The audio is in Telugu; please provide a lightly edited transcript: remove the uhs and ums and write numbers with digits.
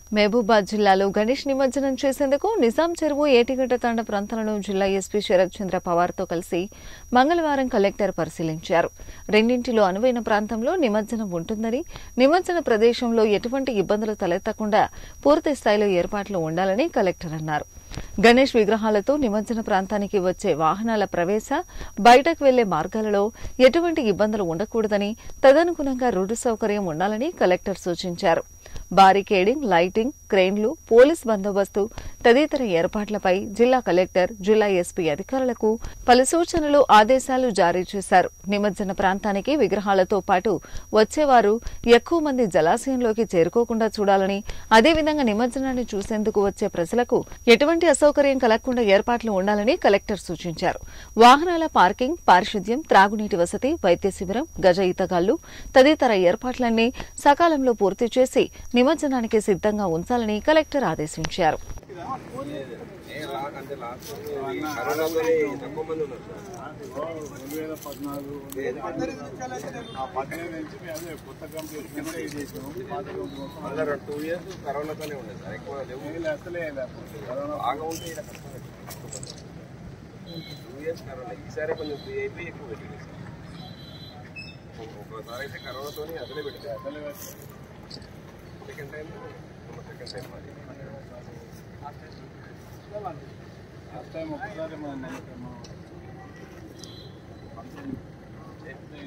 మహబూబాబాద్ జిల్లాలో గణేష్ నిమజ్జనం చేసేందుకు నిజాం చెరువు ఏటిగడ్డ తాండ ప్రాంతాలను జిల్లా ఎస్పీ శరత్ చంద్ర పవార్తో కలిసి మంగళవారం కలెక్టర్ పరిశీలించారు. రెండింటిలో అనువైన ప్రాంతంలో నిమజ్జనం ఉంటుందని, నిమజ్జన ప్రదేశంలో ఎటువంటి ఇబ్బందులు తలెత్తకుండా పూర్తి స్థాయిలో ఏర్పాట్లు ఉండాలని కలెక్టర్ అన్నారు. గణేష్ విగ్రహాలతో నిమజ్జన ప్రాంతానికి వచ్చే వాహనాల ప్రవేశ, బయటకు వెళ్లే మార్గాలలో ఎటువంటి ఇబ్బందులు ఉండకూడదని, తదనుగుణంగా రోడ్డు సౌకర్యం ఉండాలని కలెక్టర్ సూచించారు. బారికేడింగ్, లైటింగ్, క్రేన్లు, పోలీస్ బందోబస్తు తదితర ఏర్పాట్లపై జిల్లా కలెక్టర్, జిల్లా ఎస్పీ అధికారులకు పలు సూచనలు, ఆదేశాలు జారీ చేశారు. నిమజ్జన ప్రాంతానికి విగ్రహాలతో పాటు వచ్చేవారు ఎక్కువ మంది జలాశయంలోకి చేరుకోకుండా చూడాలని, అదేవిధంగా నిమజ్జనాన్ని చూసేందుకు వచ్చే ప్రజలకు ఎటువంటి అసౌకర్యం కలగకుండా ఏర్పాట్లు ఉండాలని కలెక్టర్ సూచించారు. వాహనాల పార్కింగ్, పారిశుద్ధ్యం, త్రాగునీటి వసతి, వైద్య శిబిరం, గజ ఈతగాళ్లు తదితర ఏర్పాట్లన్నీ సకాలంలో పూర్తి చేసి నిమజ్జనానికి సిద్ధంగా ఉంచాలని కలెక్టర్ ఆదేశించారు. ఈసారి కొంచెం ఫ్రీ అయిపోయి ఎక్కువ పెట్టింది. ఒకసారి అయితే కరోనాతోని అసలే పెట్టింది. సెకండ్ టైం ఒకసారి